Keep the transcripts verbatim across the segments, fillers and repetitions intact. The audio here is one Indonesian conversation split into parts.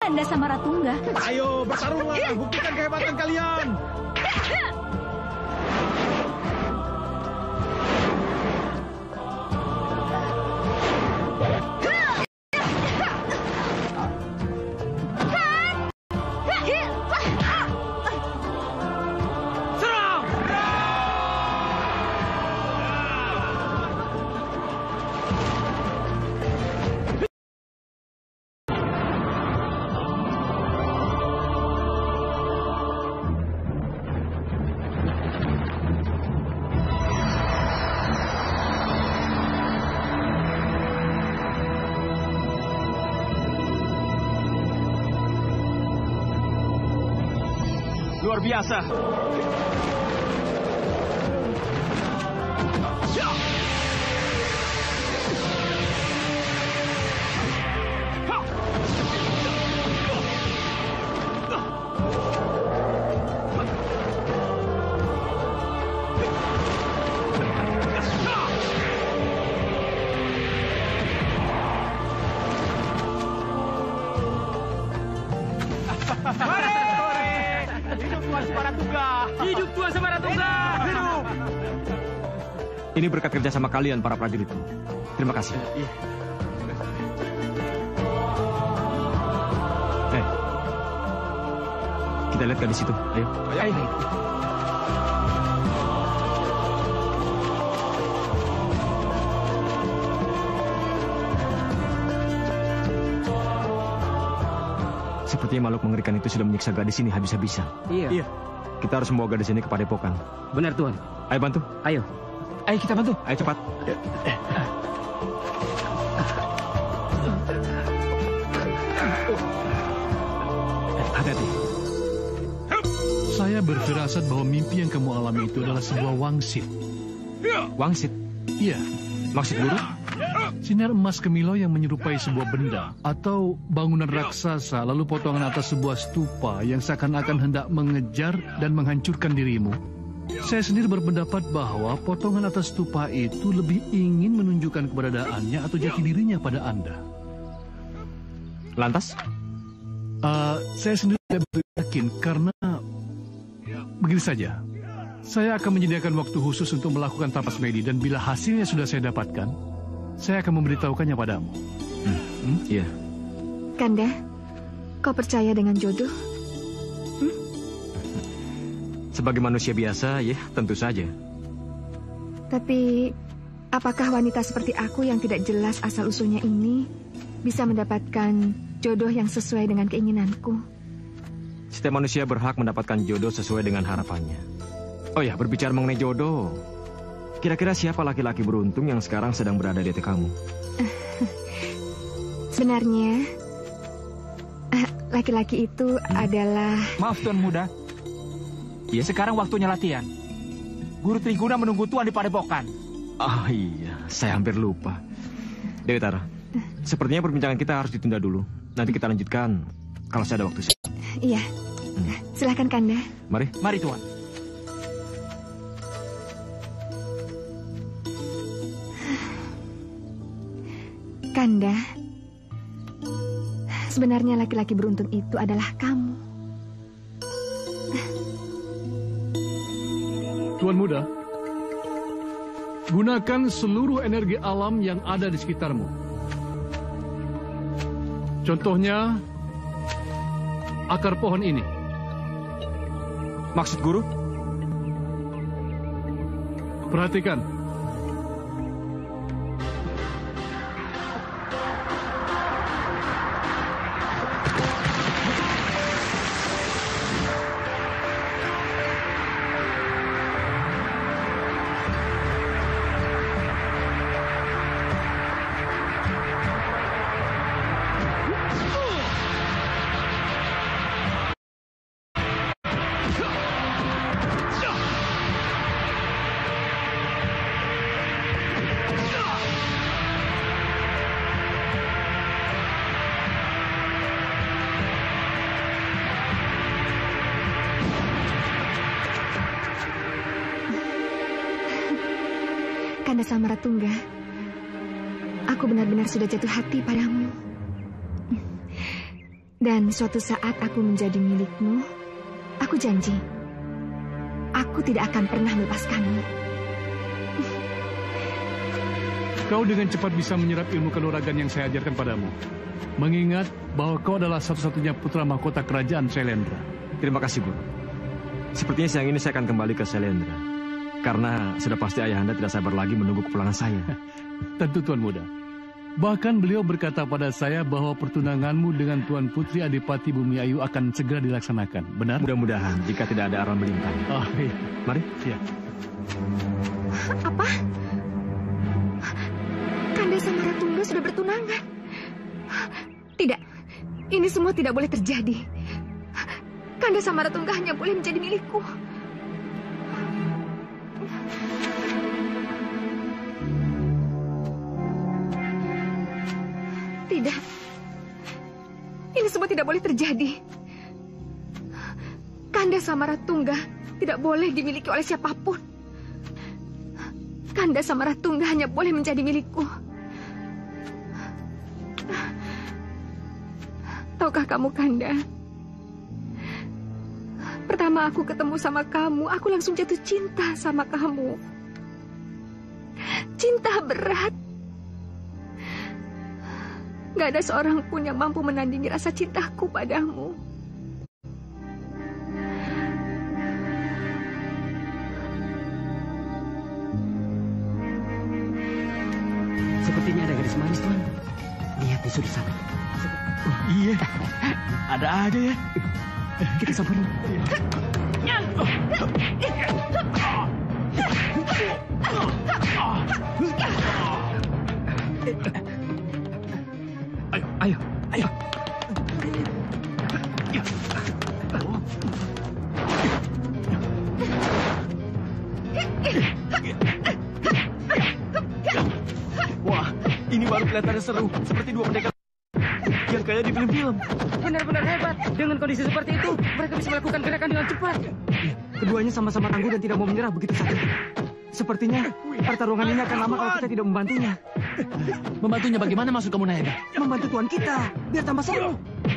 Kanda Samaratungga. Ayo bertarunglah, buktikan kehebatan kalian. Luar biasa. Hidup Tuan Samaratungga! Hidup! Ini berkat kerja sama kalian, para prajuritku. Terima kasih. Eh, kita lihat gadis itu. Ayo. Ayo. Ayo. Sepertinya makhluk mengerikan itu sudah menyiksa gadis ini habis-habisan. Iya. Iya. Kita harus membawa gadis ini ke Padepokan. Benar, Tuan. Ayo bantu. Ayo. Ayo kita bantu. Ayo cepat. Hati-hati. Saya berfirasat bahwa mimpi yang kamu alami itu adalah sebuah wangsit. Wangsit? Iya. Maksud guru? Sinar emas kemilau yang menyerupai sebuah benda atau bangunan raksasa, lalu potongan atas sebuah stupa yang seakan-akan hendak mengejar dan menghancurkan dirimu. Saya sendiri berpendapat bahwa potongan atas stupa itu lebih ingin menunjukkan keberadaannya atau jati dirinya pada Anda. Lantas? Uh, saya sendiri tidak yakin karena begini saja. Saya akan menyediakan waktu khusus untuk melakukan tapas medi dan bila hasilnya sudah saya dapatkan, saya akan memberitahukannya padamu. Hmm. Hmm? Iya. Kanda, kau percaya dengan jodoh? Hmm? Sebagai manusia biasa, ya tentu saja. Tapi, apakah wanita seperti aku yang tidak jelas asal-usulnya ini bisa mendapatkan jodoh yang sesuai dengan keinginanku? Setiap manusia berhak mendapatkan jodoh sesuai dengan harapannya. Oh ya, berbicara mengenai jodoh, kira-kira siapa laki-laki beruntung yang sekarang sedang berada di hati kamu? Sebenarnya, laki-laki itu hmm. adalah... Maaf Tuan Muda. Ya? Sekarang waktunya latihan. Guru Triguna menunggu Tuan di Padepokan. Oh iya, saya hampir lupa. Dewi Tara, sepertinya perbincangan kita harus ditunda dulu. Nanti kita lanjutkan kalau saya ada waktu. Iya, hmm. Silakan Kanda. Mari. Mari Tuan. Kanda, sebenarnya laki-laki beruntung itu adalah kamu. Tuan Muda, gunakan seluruh energi alam yang ada di sekitarmu. Contohnya, akar pohon ini. Maksud guru? Perhatikan. Kanda Samaratungga, aku benar-benar sudah jatuh hati padamu. Dan suatu saat aku menjadi milikmu, aku janji, aku tidak akan pernah melepaskanmu. Kau dengan cepat bisa menyerap ilmu kanuragan yang saya ajarkan padamu. Mengingat bahwa kau adalah satu-satunya putra mahkota kerajaan Syailendra. Terima kasih, Guru. Sepertinya siang ini saya akan kembali ke Syailendra. Karena sudah pasti ayahanda tidak sabar lagi menunggu kepulangan saya. Tentu Tuan Muda. Bahkan beliau berkata pada saya bahwa pertunanganmu dengan Tuan Putri Adipati Bumi Ayu akan segera dilaksanakan. Benar? Mudah-mudahan jika tidak ada aral melintang. Oh, iya. Mari. Ya. Apa? Kanda sama Ratungga sudah bertunangan? Tidak, ini semua tidak boleh terjadi. Kanda sama Ratungga hanya boleh menjadi milikku. Tidak. Ini semua tidak boleh terjadi. Kanda sama Ratungga tidak boleh dimiliki oleh siapapun. Kanda sama Ratungga hanya boleh menjadi milikku. Tahukah kamu, Kanda? Pertama aku ketemu sama kamu, aku langsung jatuh cinta sama kamu. Cinta berat. Gak ada seorang pun yang mampu menandingi rasa cintaku padamu. Sepertinya ada gadis manis, Tuan. Lihat musuh di sana. Oh, iya, ada aja ya. Kita samperin. Ayo, ayo, ayo. Wah, ini baru kelihatannya seru, seperti dua pendekar yang kayak di film-film. Benar-benar hebat. Dengan kondisi seperti itu, mereka bisa melakukan gerakan dengan cepat. Keduanya sama-sama tangguh dan tidak mau menyerah begitu saja. Sepertinya pertarungan ini akan lama kalau kita tidak membantunya. Membantunya bagaimana maksud kamu, Nayaga? Membantu tuan kita, biar tambah seru.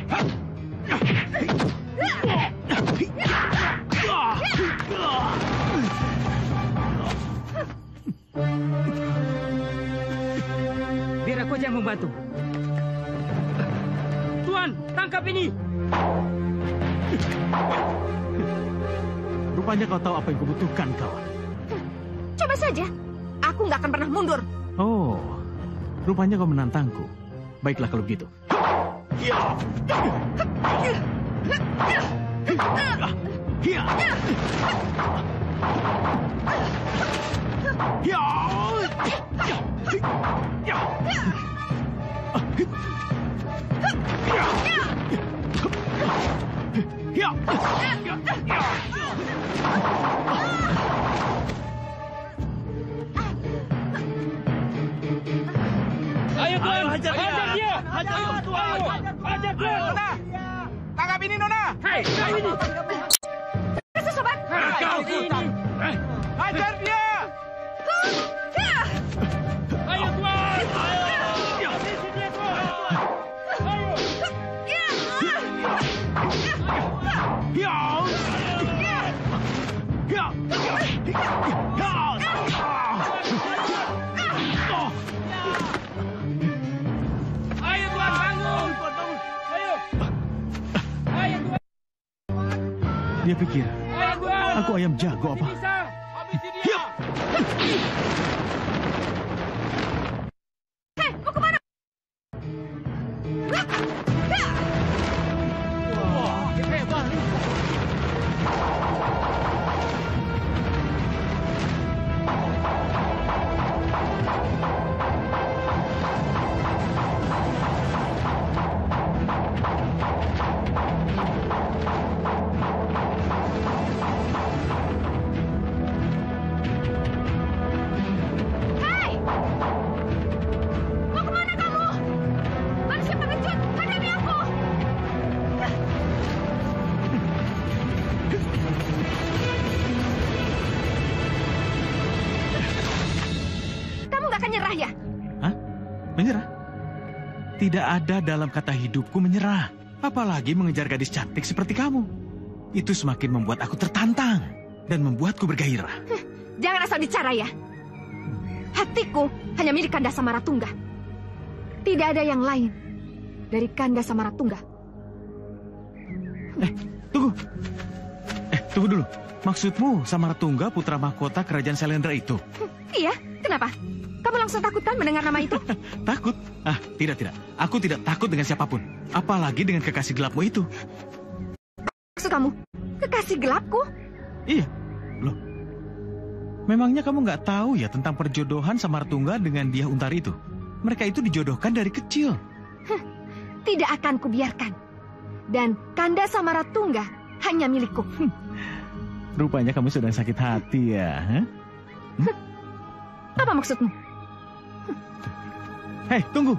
Biar aku aja yang membantu. Tuan, tangkap ini! Rupanya kau tahu apa yang kubutuhkan, kawan. Coba saja, aku nggak akan pernah mundur. Oh, rupanya kau menantangku. Baiklah kalau begitu. Ayo, Tuan! Hajar dia! Hajar Tuan! Hajar dia! Nona! Tangkap ini, Nona! Hei, kau ini! Kasih sobat. Kau ini! Hajar dia! Ayo, Tuan! Ayo! Sisi dia, Tuan! Ayo! Ayo, Tuan, bangun! Ayo! Ayo, Tuan! Dia pikir Ayo, Tuan! aku ayam jago apa? Bisa! Habisi dia! Hei, mau kemana? Hei! Mau kemana kamu? Manusia pengecut, hadapi aku! Kamu gak akan nyerah ya? Hah? Menyerah? Tidak ada dalam kata hidupku menyerah. Apalagi mengejar gadis cantik seperti kamu. Itu semakin membuat aku tertantang dan membuatku bergairah. Jangan asal bicara ya. Hatiku hanya milik Kanda Samaratungga. Tidak ada yang lain dari Kanda Samaratungga. Eh, tunggu. Eh, tunggu dulu. Maksudmu Samaratungga putra mahkota kerajaan Selendra itu? Iya, kenapa? Kamu langsung takut kan mendengar nama itu? Takut? Ah, tidak, tidak. Aku tidak takut dengan siapapun. Apalagi dengan kekasih gelapmu itu. Maksud kamu, kekasih gelapku? Iya. Loh, memangnya kamu nggak tahu ya tentang perjodohan Samaratungga dengan Dyah Untari itu? Mereka itu dijodohkan dari kecil. Huh, tidak akan kubiarkan. Dan Kanda Samaratungga hanya milikku. Hmm. Rupanya kamu sedang sakit hati ya? Huh? Hmm? Apa maksudmu? Hei, tunggu.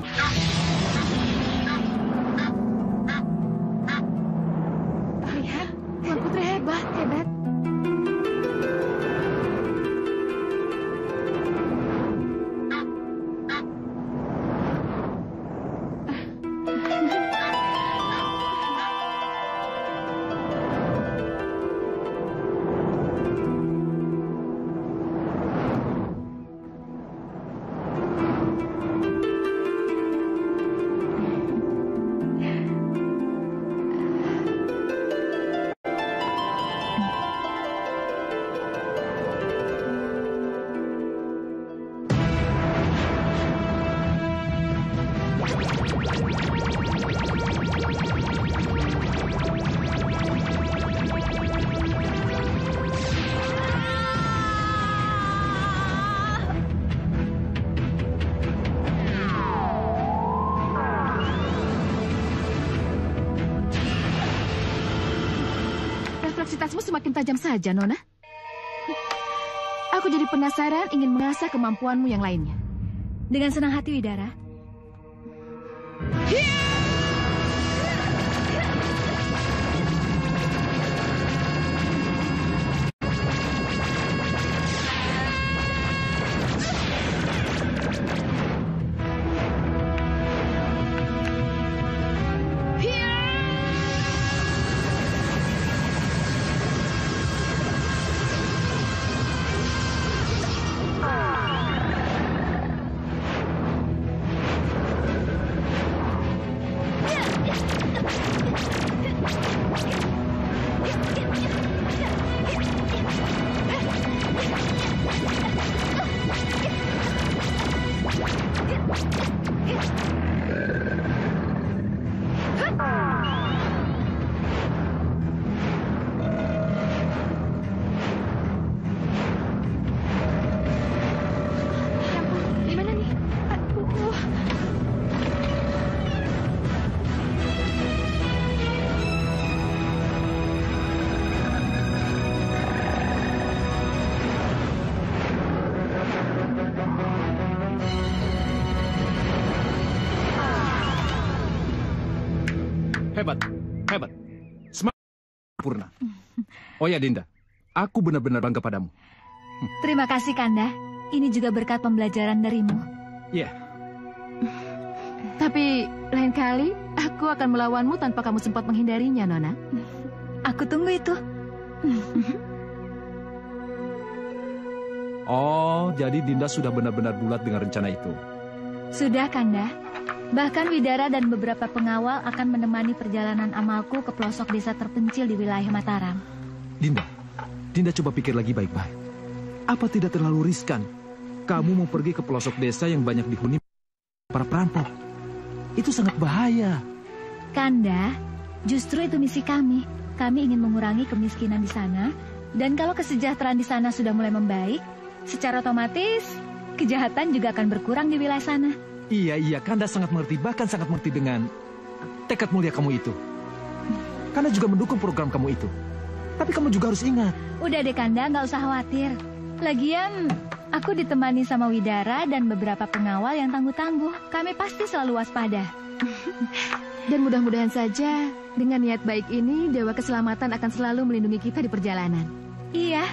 Lihat, Tuan Putri hebat, hebat. Refleksitasmu semakin tajam saja, Nona. Aku jadi penasaran ingin mengasah kemampuanmu yang lainnya. Dengan senang hati, Widara. Hebat, hebat. Sempurna. Oh ya, Dinda. Aku benar-benar bangga padamu. Terima kasih, Kanda. Ini juga berkat pembelajaran darimu. Iya. Yeah. Tapi lain kali aku akan melawanmu tanpa kamu sempat menghindarinya, Nona. Aku tunggu itu. Oh, jadi Dinda sudah benar-benar bulat dengan rencana itu. Sudah, Kanda. Bahkan Widara dan beberapa pengawal akan menemani perjalanan amalku ke pelosok desa terpencil di wilayah Mataram. Dinda, Dinda coba pikir lagi baik-baik. Apa tidak terlalu riskan? Kamu mau pergi ke pelosok desa yang banyak dihuni para perampok. Itu sangat bahaya. Kanda, justru itu misi kami. Kami ingin mengurangi kemiskinan di sana. Dan kalau kesejahteraan di sana sudah mulai membaik, secara otomatis kejahatan juga akan berkurang di wilayah sana. Iya, iya, Kanda sangat mengerti, bahkan sangat mengerti dengan tekad mulia kamu itu. Kanda juga mendukung program kamu itu. Tapi kamu juga harus ingat. Udah deh, Kanda, nggak usah khawatir. Lagian, aku ditemani sama Widara dan beberapa pengawal yang tangguh-tangguh. Kami pasti selalu waspada. Dan mudah-mudahan saja, dengan niat baik ini, Dewa Keselamatan akan selalu melindungi kita di perjalanan. Iya.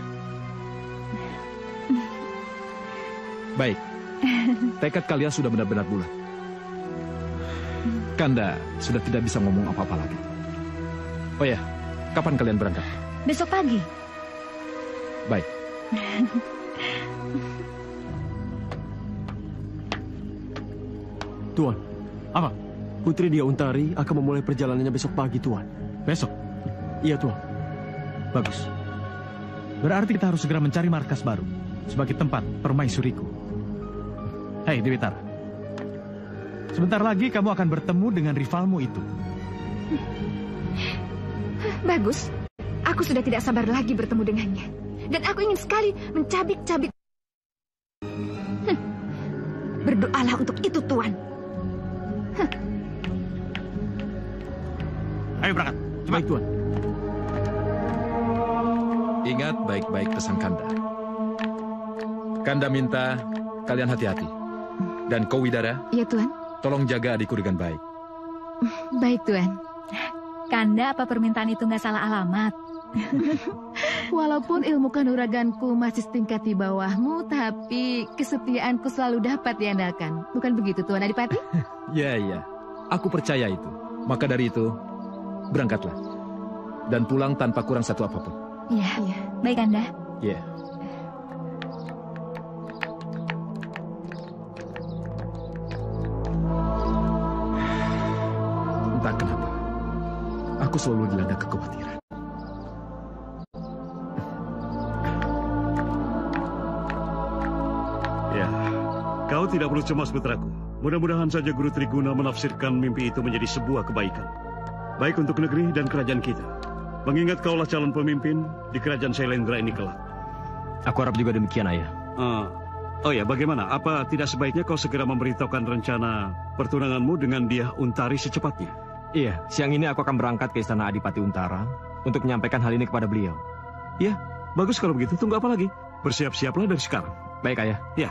Baik. Tekad kalian sudah benar-benar bulat. Kanda sudah tidak bisa ngomong apa-apa lagi. Oh ya, kapan kalian berangkat? Besok pagi. Baik. Tuan. Apa? Putri Dia Untari akan memulai perjalanannya besok pagi, Tuan. Besok? Iya, Tuan. Bagus. Berarti kita harus segera mencari markas baru sebagai tempat permaisuriku. Hei, Dewi Tara. Sebentar lagi kamu akan bertemu dengan rivalmu itu. Bagus. Aku sudah tidak sabar lagi bertemu dengannya. Dan aku ingin sekali mencabik-cabik. Hm. Berdoalah untuk itu, Tuan. Hm. Ayo berangkat. Baik, Tuan. Ingat baik-baik pesan Kanda. Kanda minta kalian hati-hati. Dan kau Widara, Iya, Tuan. tolong jaga adikku dengan baik. Baik, Tuan. Kanda, apa permintaan itu nggak salah alamat? Walaupun ilmu kanuraganku masih setingkat di bawahmu, tapi kesetiaanku selalu dapat diandalkan. Bukan begitu, Tuan Adipati? Ya, ya. Aku percaya itu. Maka dari itu, berangkatlah. Dan pulang tanpa kurang satu apapun. Iya, iya. Baik, Kanda. Ya. Entah kenapa, aku selalu dilanda kekhawatiran. Ya, kau tidak perlu cemas, putraku. Mudah-mudahan saja Guru Triguna menafsirkan mimpi itu menjadi sebuah kebaikan. Baik untuk negeri dan kerajaan kita. Mengingat kaulah calon pemimpin di kerajaan Shailendra ini kelak. Aku harap juga demikian, Ayah. Uh, oh ya, bagaimana? Apa tidak sebaiknya kau segera memberitahukan rencana pertunanganmu dengan Dia Untari secepatnya? Iya, siang ini aku akan berangkat ke Istana Adipati Untara untuk menyampaikan hal ini kepada beliau. Ya, bagus kalau begitu. Tunggu apa lagi? Bersiap-siaplah dari sekarang. Baik, Ayah. Ya.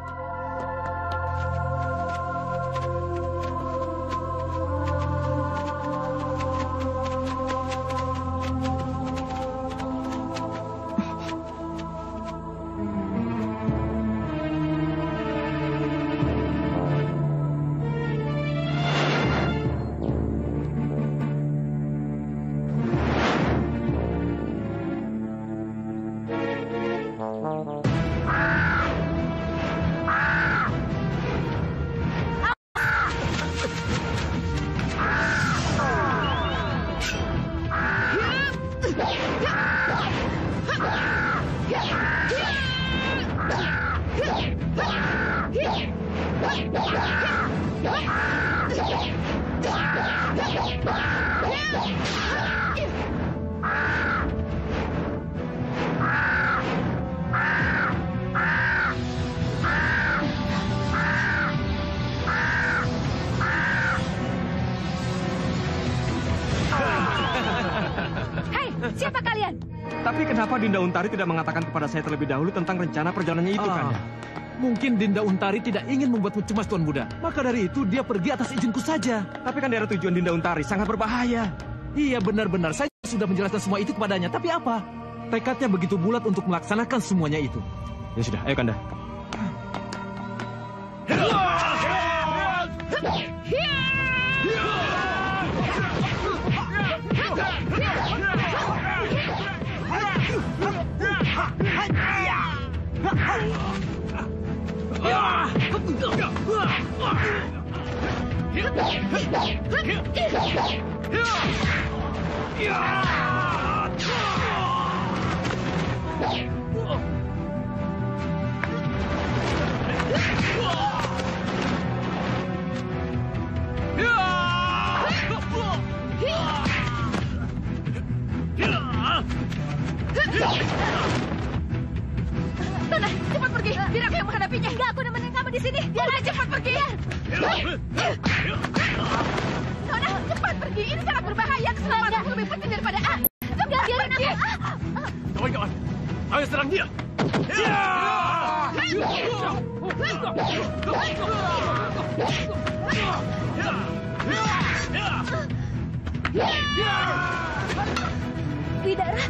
Siapa kalian? Tapi kenapa Dinda Untari tidak mengatakan kepada saya terlebih dahulu tentang rencana perjalanannya itu, Ah, Kanda? Mungkin Dinda Untari tidak ingin membuatmu cemas, Tuan Muda. Maka dari itu dia pergi atas izinku saja. Tapi kan daerah tujuan Dinda Untari sangat berbahaya. Iya, benar-benar. Saya sudah menjelaskan semua itu kepadanya. Tapi apa? Tekadnya begitu bulat untuk melaksanakan semuanya itu. Ya sudah, ayo Kanda. Nona, cepat pergi. Biar aku yang menghadapinya. Enggak, aku nemenin kamu di sini. Biar aku cepat pergi. Nona, cepat pergi. Ini sangat berbahaya. Keselamatanku lebih penting daripada A. Cepat pergi. Kawan-kawan, ayo serang dia. Widara.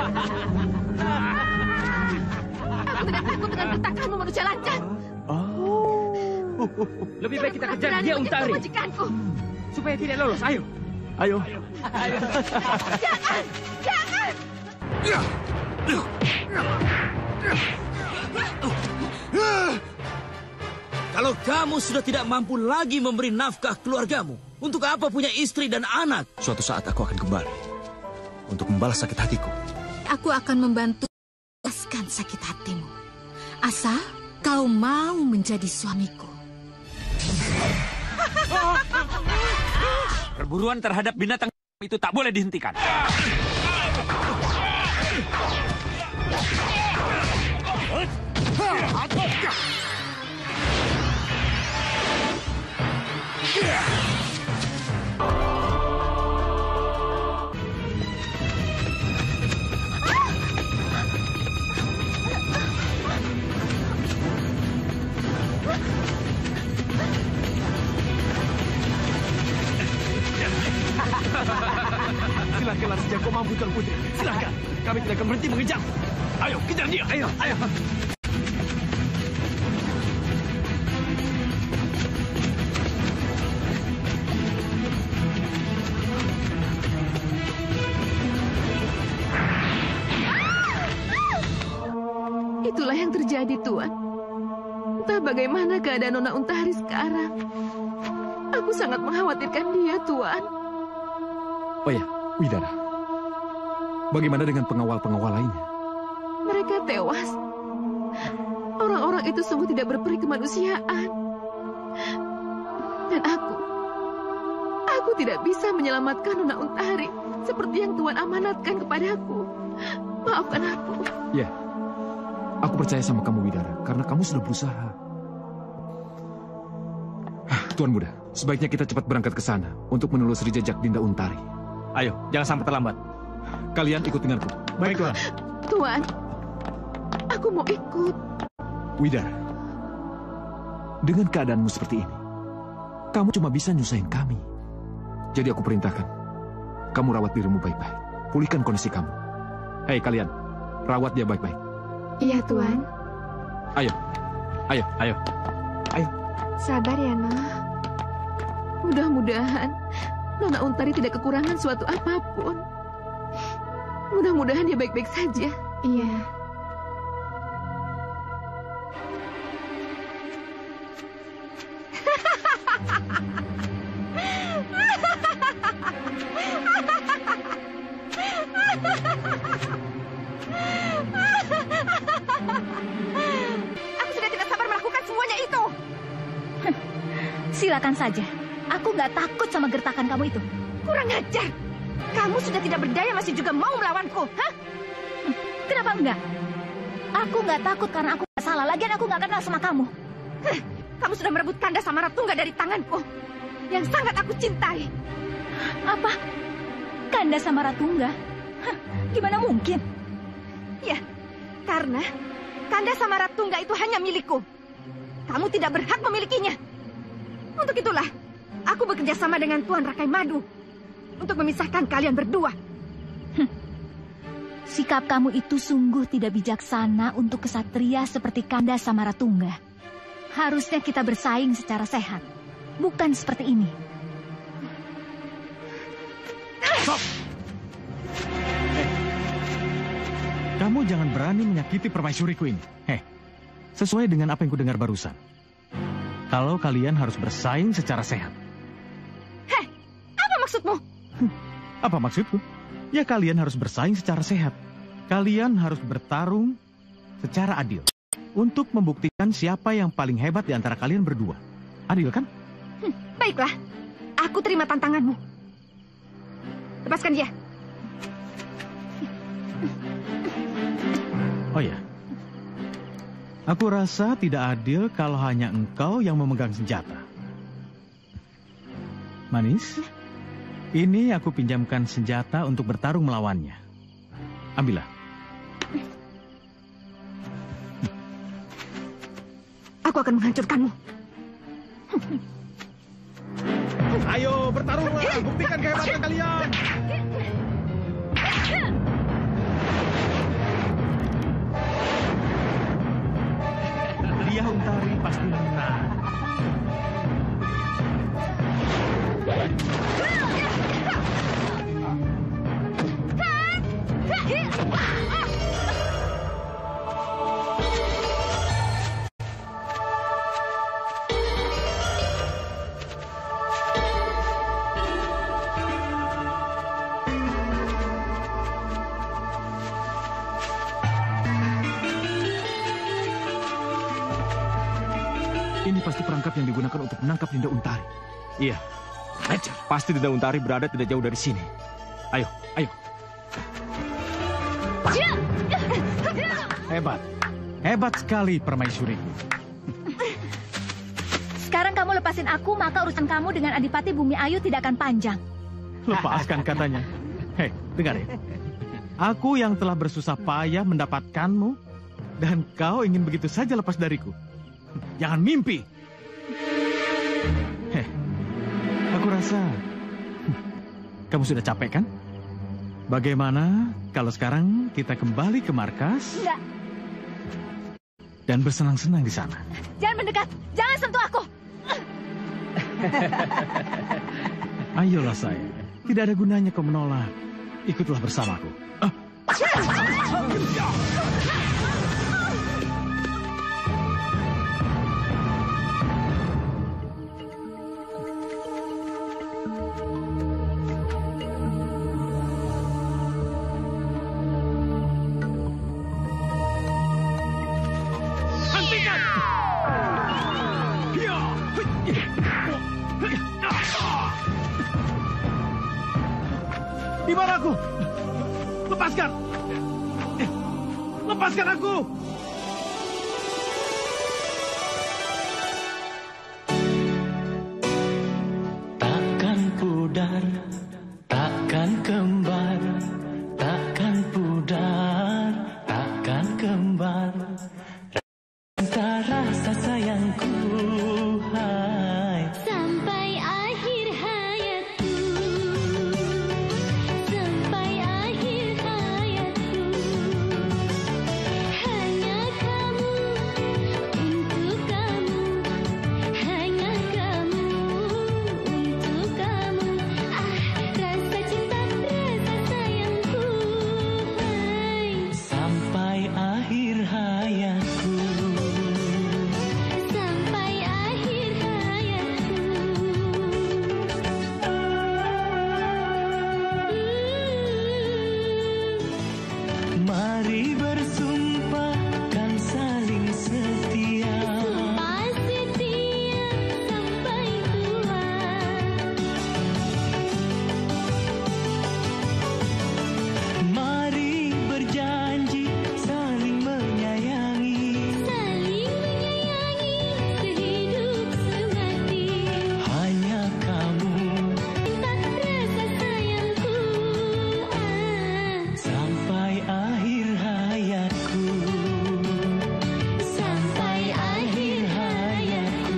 Aku tidak takut dengan gertakanmu, manusia lancang. Lebih baik kita kejar dia, Untari. Majikanku. Supaya tidak lolos, ayo. Ayo. Jangan, jangan. Kalau kamu sudah tidak mampu lagi memberi nafkah keluargamu, untuk apa punya istri dan anak? Suatu saat aku akan kembali untuk membalas sakit hatiku. Aku akan membantu membalaskan sakit hatimu. Asal kau mau menjadi suamiku. Perburuan terhadap binatang itu tak boleh dihentikan. Silakanlah sejak kau mampu, Tuan Putri. Silakan. Kami tidak akan berhenti mengejar. Ayo, kejar dia. Ayo, ayo. Itulah yang terjadi, Tuan. Entah bagaimana keadaan Nona Untari sekarang. Aku sangat mengkhawatirkan dia, Tuan. Oh ya, Widara. Bagaimana dengan pengawal-pengawal lainnya? Mereka tewas. Orang-orang itu sungguh tidak berperi kemanusiaan. Dan aku, aku tidak bisa menyelamatkan Nona Untari seperti yang Tuan amanatkan kepadaku. Maafkan aku. Ya, aku percaya sama kamu, Widara, karena kamu sudah berusaha. Tuan Muda, sebaiknya kita cepat berangkat ke sana untuk menelusuri jejak Dinda Untari. Ayo, jangan sampai terlambat. Kalian ikut denganku. Baik, Tuan. Tuan, aku mau ikut. Widara, dengan keadaanmu seperti ini, kamu cuma bisa nyusahin kami. Jadi aku perintahkan, kamu rawat dirimu baik-baik. Pulihkan kondisi kamu. Hei kalian, rawat dia baik-baik. Iya, Tuan. Ayo, ayo, ayo, ayo. Sabar ya, Noh. Mudah-mudahan Nona Untari tidak kekurangan suatu apapun. Mudah-mudahan dia baik-baik saja. Iya. Aku sudah tidak sabar melakukan semuanya itu. Silakan saja. Aku nggak takut sama gertakan kamu itu. Kurang ajar. Kamu sudah tidak berdaya masih juga mau melawanku, hah? Kenapa enggak? Aku nggak takut karena aku nggak salah. Lagian aku nggak kenal sama kamu. Hah, kamu sudah merebut Kanda Samaratungga dari tanganku, yang sangat aku cintai. Apa? Kanda Samaratungga? Hah, gimana mungkin? Ya, karena Kanda Samaratungga itu hanya milikku. Kamu tidak berhak memilikinya. Untuk itulah, aku bekerja sama dengan Tuan Rakai Madu untuk memisahkan kalian berdua. Hm. Sikap kamu itu sungguh tidak bijaksana untuk kesatria seperti Kanda Samaratungga. Harusnya kita bersaing secara sehat, bukan seperti ini. Stop! Eh. Kamu jangan berani menyakiti permaisuriku ini. Heh, sesuai dengan apa yang kudengar barusan. Kalau kalian harus bersaing secara sehat. Heh, apa maksudmu? Apa maksudku? Ya kalian harus bersaing secara sehat. Kalian harus bertarung secara adil. Untuk membuktikan siapa yang paling hebat di antara kalian berdua. Adil kan? Hmm, baiklah, aku terima tantanganmu. Lepaskan dia. Oh ya. Aku rasa tidak adil kalau hanya engkau yang memegang senjata. Manis, ini aku pinjamkan senjata untuk bertarung melawannya. Ambillah. Aku akan menghancurkanmu. Ayo bertarunglah, buktikan kehebatan kalian. Ini pasti perangkap yang digunakan untuk menangkap Dinda Untari. Iya. Pasti Dinda Untari berada tidak jauh dari sini. Ayo, ayo. Hebat. Hebat sekali permaisuriku. Sekarang kamu lepasin aku, maka urusan kamu dengan Adipati Bumi Ayu tidak akan panjang. Lepaskan katanya. Hei, dengar ya. Aku yang telah bersusah payah mendapatkanmu, dan kau ingin begitu saja lepas dariku. Jangan mimpi. Heh, aku rasa kamu sudah capek kan? Bagaimana kalau sekarang kita kembali ke markas? Enggak. Dan bersenang-senang di sana. Jangan mendekat, jangan sentuh aku. Ayolah sayang, tidak ada gunanya kau menolak. Ikutlah bersamaku. Ah. Di mana aku? Lepaskan! Lepaskan aku! Takkan pudar, takkan kembar, takkan pudar, takkan kembar. Rasa rasa sayangku, hai. Sampai akhir hayatku, sampai akhir hayatku, hanya kamu, untuk kamu, hanya kamu, untuk kamu. Ah, rasa cinta, rasa sayangku, hai. Sampai akhir hayatku. Sampai akhir hayatku. Mari bersumpah kan saling setia. Sumpah setia sampai tua. Mari berjanji saling menyayangi. Saling menyayangi sehidup semati. Hanya kamu. Cinta rasa sayangku, ah. Sampai akhir hayatku. Sampai akhir hayatku.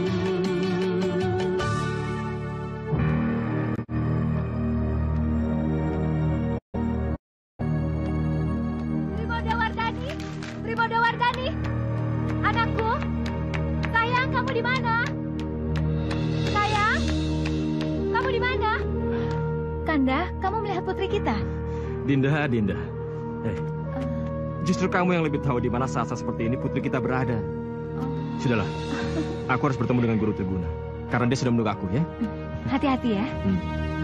Primodawardhani, Primodawardhani, anakku, sayang kamu di mana? Sayang, kamu di mana? Kanda, kamu melihat putri kita? Dinda, Dinda. Eh, justru kamu yang lebih tahu di mana saat-saat seperti ini putri kita berada. Sudahlah, aku harus bertemu dengan Guru Triguna. Karena dia sudah menunggu aku, ya. Hati-hati ya. Hmm.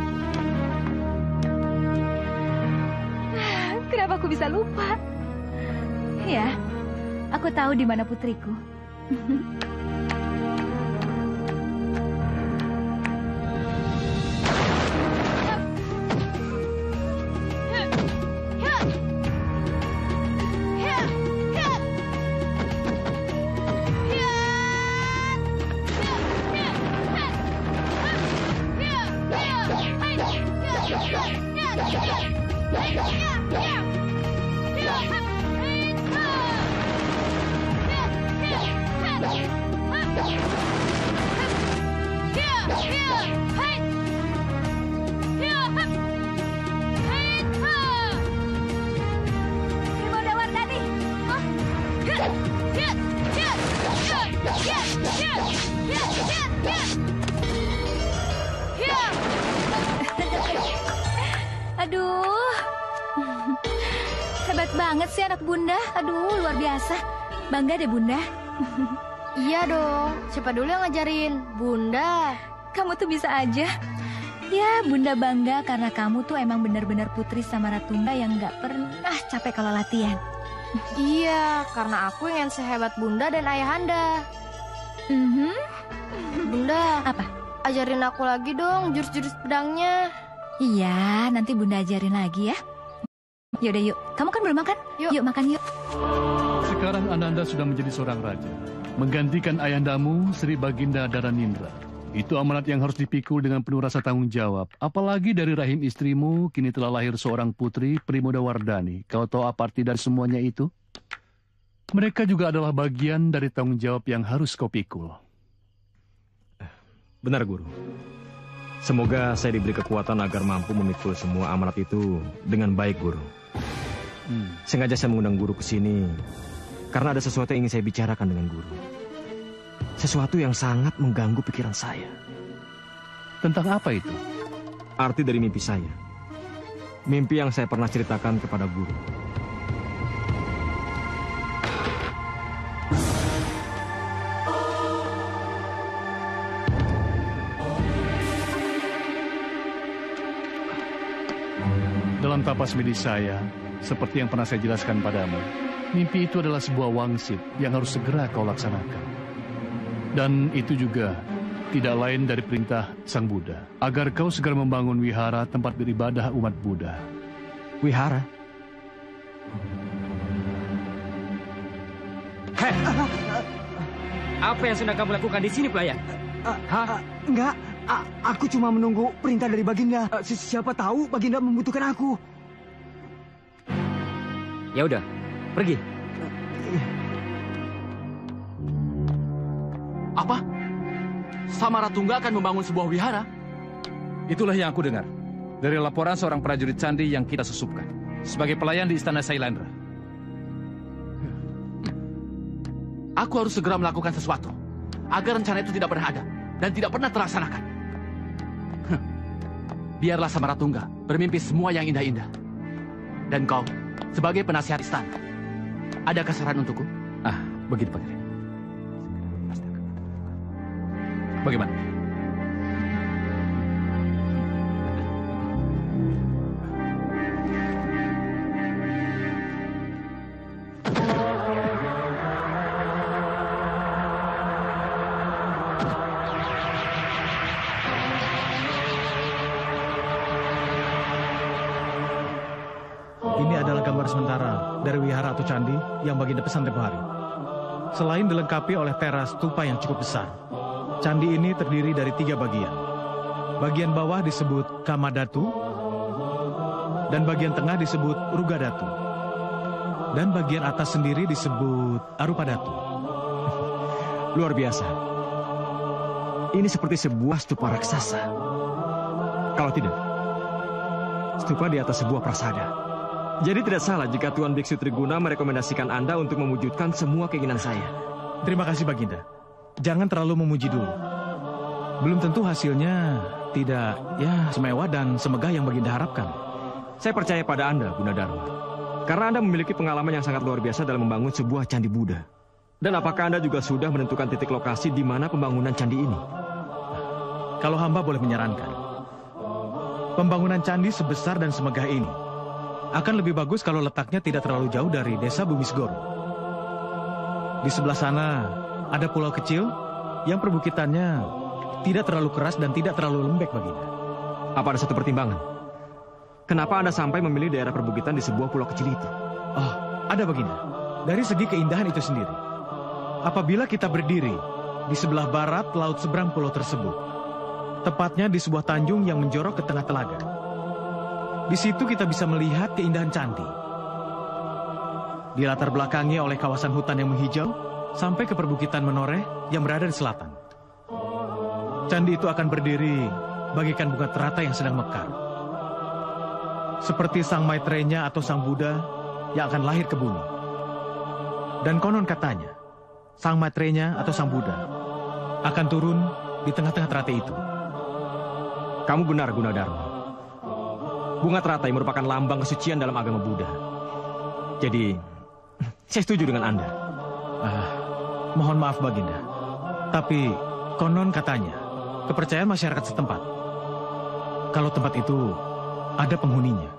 Kenapa aku bisa lupa? Ya, aku tahu di mana putriku. Primodawardhani. Aduh, hebat banget sih anak bunda. Aduh, luar biasa. Bangga deh bunda. Iya dong, siapa dulu yang ngajarin? Bunda. Kamu tuh bisa aja. Ya, bunda bangga karena kamu tuh emang benar-benar putri Samaratungga yang gak pernah capek kalau latihan. Iya, karena aku ingin sehebat bunda dan ayahanda. Mhm. Bunda. Apa? Ajarin aku lagi dong jurus-jurus pedangnya. Iya, nanti Bunda ajarin lagi ya. Yaudah yuk, kamu kan belum makan? Yuk, yuk makan yuk. Sekarang Ananda sudah menjadi seorang raja, menggantikan ayahandamu Sri Baginda Dharanindra. Itu amanat yang harus dipikul dengan penuh rasa tanggung jawab. Apalagi dari rahim istrimu kini telah lahir seorang putri Primodawardhani. Kau tahu apa arti dari semuanya itu? Mereka juga adalah bagian dari tanggung jawab yang harus kau pikul. Benar, Guru. Semoga saya diberi kekuatan agar mampu memikul semua amanat itu dengan baik, Guru. Hmm. Sengaja saya mengundang Guru ke sini karena ada sesuatu yang ingin saya bicarakan dengan Guru. Sesuatu yang sangat mengganggu pikiran saya. Tentang apa itu? Arti dari mimpi saya. Mimpi yang saya pernah ceritakan kepada Guru. Dalam tapas medis saya, seperti yang pernah saya jelaskan padamu, mimpi itu adalah sebuah wangsit yang harus segera kau laksanakan. Dan itu juga tidak lain dari perintah Sang Buddha, agar kau segera membangun wihara tempat beribadah umat Buddha. Wihara? Hei! Apa yang sedang kamu lakukan di sini, pelayan? Hah? Enggak, A aku cuma menunggu perintah dari Baginda. Si siapa tahu Baginda membutuhkan aku. Ya udah, pergi. Apa? Samaratungga akan membangun sebuah wihara? Itulah yang aku dengar dari laporan seorang prajurit candi yang kita susupkan sebagai pelayan di Istana Sailandra. Aku harus segera melakukan sesuatu agar rencana itu tidak pernah ada dan tidak pernah terlaksanakan. Biarlah Samaratungga bermimpi semua yang indah-indah. Dan kau, sebagai penasihat istana, adakah saran untukku? Ah, begitu, Pak. Bagaimana? Ini adalah gambar sementara dari wihara atau candi yang Baginda pesan tempoh hari. Selain dilengkapi oleh teras stupa yang cukup besar, candi ini terdiri dari tiga bagian. Bagian bawah disebut Kamadatu, dan bagian tengah disebut Rugadatu, dan bagian atas sendiri disebut Arupadatu. Luar biasa. Ini seperti sebuah stupa raksasa. Kalau tidak, stupa di atas sebuah prasada. Jadi tidak salah jika Tuan Biksu Triguna merekomendasikan Anda untuk mewujudkan semua keinginan saya. Terima kasih, Baginda. Jangan terlalu memuji dulu. Belum tentu hasilnya tidak ya semewah dan semegah yang Baginda harapkan. Saya percaya pada Anda, Gunadarma. Karena Anda memiliki pengalaman yang sangat luar biasa dalam membangun sebuah candi Buddha. Dan apakah Anda juga sudah menentukan titik lokasi di mana pembangunan candi ini? Kalau hamba boleh menyarankan, pembangunan candi sebesar dan semegah ini akan lebih bagus kalau letaknya tidak terlalu jauh dari desa Bumisgoro. Di sebelah sana ada pulau kecil yang perbukitannya tidak terlalu keras dan tidak terlalu lembek, Baginda. Apa ada satu pertimbangan? Kenapa Anda sampai memilih daerah perbukitan di sebuah pulau kecil itu? Oh, ada, Baginda. Dari segi keindahan itu sendiri. Apabila kita berdiri di sebelah barat laut seberang pulau tersebut, tepatnya di sebuah tanjung yang menjorok ke tengah telaga, di situ kita bisa melihat keindahan candi. Dilatar belakangi oleh kawasan hutan yang menghijau sampai ke perbukitan menoreh yang berada di selatan. Candi itu akan berdiri bagaikan bunga teratai yang sedang mekar. Seperti Sang Maitrenya atau Sang Buddha yang akan lahir ke bumi. Dan konon katanya, Sang Maitrenya atau Sang Buddha akan turun di tengah-tengah teratai itu. Kamu benar, Gunadarma. Bunga teratai merupakan lambang kesucian dalam agama Buddha. Jadi, saya setuju dengan Anda. Ah, mohon maaf, Baginda. Tapi, konon katanya, kepercayaan masyarakat setempat, kalau tempat itu ada penghuninya.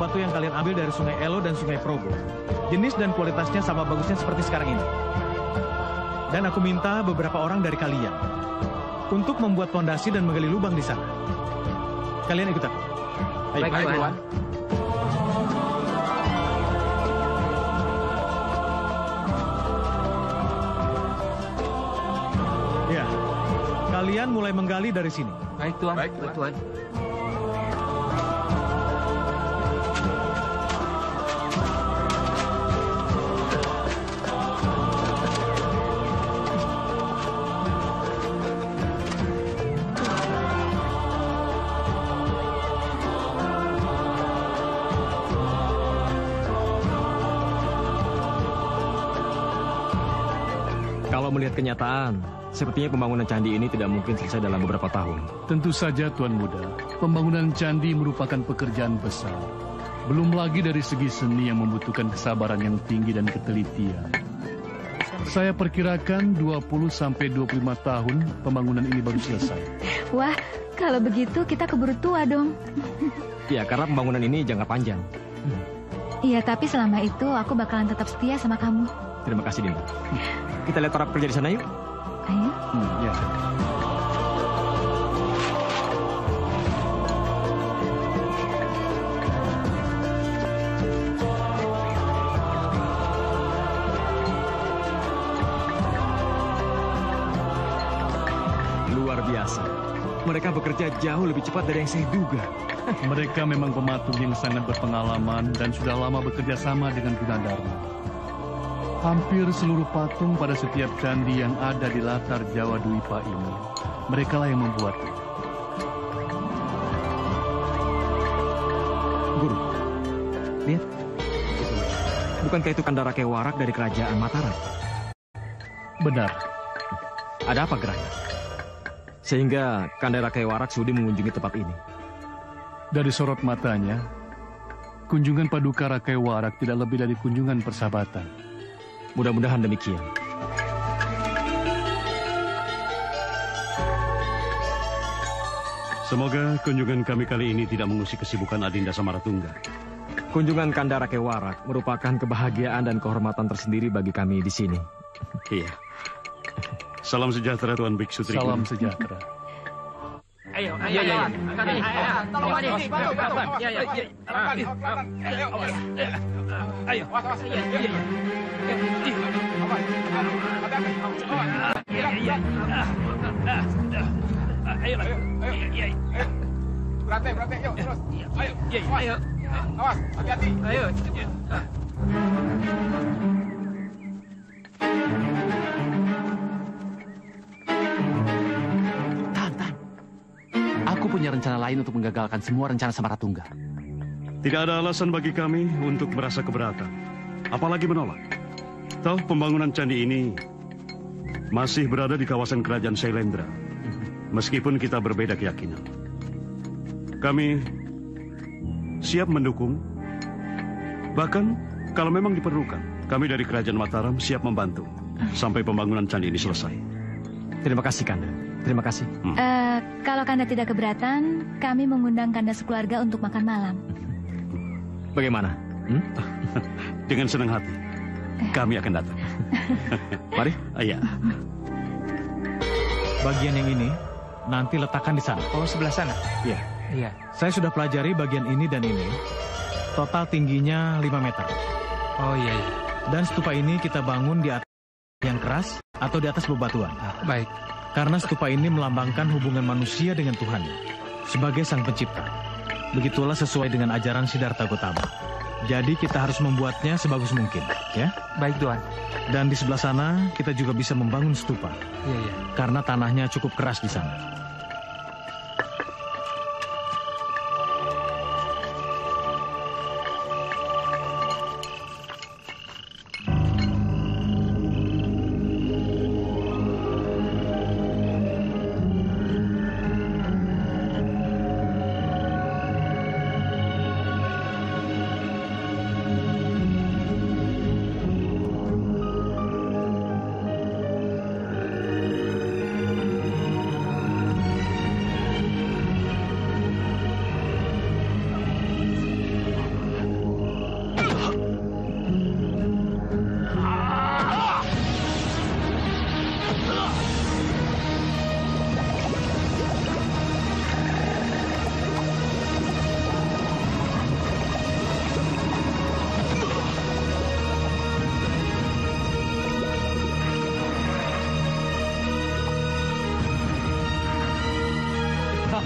batu yang kalian ambil dari Sungai Elo dan Sungai Progo. Jenis dan kualitasnya sama bagusnya seperti sekarang ini. Dan aku minta beberapa orang dari kalian untuk membuat fondasi dan menggali lubang di sana. Kalian ikut aku. Ayo. Baik, Baik Tuan. Ya, kalian mulai menggali dari sini. Baik Tuan. Baik Tuan. Kalau melihat kenyataan, sepertinya pembangunan candi ini tidak mungkin selesai dalam beberapa tahun. Tentu saja, Tuan Muda. Pembangunan candi merupakan pekerjaan besar. Belum lagi dari segi seni yang membutuhkan kesabaran yang tinggi dan ketelitian. Saya perkirakan dua puluh sampai dua puluh lima tahun pembangunan ini baru selesai. Wah, kalau begitu kita keburu tua dong. Ya, karena pembangunan ini jangka panjang. Iya, tapi selama itu aku bakalan tetap setia sama kamu. Terima kasih, Dinda. Kita lihat para pekerja di sana yuk. Ayo. Hmm, ya. Luar biasa. Mereka bekerja jauh lebih cepat dari yang saya duga. Mereka memang pematung yang sangat berpengalaman dan sudah lama bekerja sama dengan Gunadarma. Hampir seluruh patung pada setiap candi yang ada di latar Jawa Dwipa ini, mereka lah yang membuatnya. Guru, lihat. Bukankah itu Kandarake Warak dari kerajaan Mataram? Benar. Ada apa gerangan? Sehingga Kandarake Warak sudi mengunjungi tempat ini. Dari sorot matanya, kunjungan Paduka Rakai Warak tidak lebih dari kunjungan persahabatan. Mudah-mudahan demikian. Semoga kunjungan kami kali ini tidak mengusik kesibukan Adinda Samaratungga. Kunjungan Kandarake Warak merupakan kebahagiaan dan kehormatan tersendiri bagi kami di sini. Iya. Salam sejahtera Tuan Biksu Triguna. Salam sejahtera. Ayo, ayo, ayo. Tolong adik. Ya, ya, ya. Ayo, awas. Ayo. Awas, awas. Iya, iya, iya. Iya, iya. Ayo, ayo. Iya, iya. Berantai, berantai. Yuk, terus. Ayo, iya, ayo. Awas, hati-hati. Ayo. Aku punya rencana lain untuk menggagalkan semua rencana Samaratungga. Tidak ada alasan bagi kami untuk merasa keberatan, apalagi menolak. Toh pembangunan candi ini masih berada di kawasan kerajaan Shailendra, meskipun kita berbeda keyakinan. Kami siap mendukung, bahkan kalau memang diperlukan, kami dari kerajaan Mataram siap membantu sampai pembangunan candi ini selesai. Terima kasih, Kanda. Terima kasih. Hmm. Uh, kalau Kanda tidak keberatan, kami mengundang Kanda sekeluarga untuk makan malam. Bagaimana? Hmm? Dengan senang hati. Kami akan datang. Mari. Iya. Bagian yang ini nanti letakkan di sana. Oh, sebelah sana? Iya. Iya. Saya sudah pelajari bagian ini dan ini. Total tingginya lima meter. Oh iya, iya. Dan stupa ini kita bangun di atas yang keras atau di atas bebatuan. Ah, baik. Karena stupa ini melambangkan hubungan manusia dengan Tuhan sebagai Sang Pencipta. Begitulah sesuai dengan ajaran Siddhartha Gautama. Jadi kita harus membuatnya sebagus mungkin, ya? Baik, Tuan. Dan di sebelah sana kita juga bisa membangun stupa. Iya, iya. Karena tanahnya cukup keras di sana.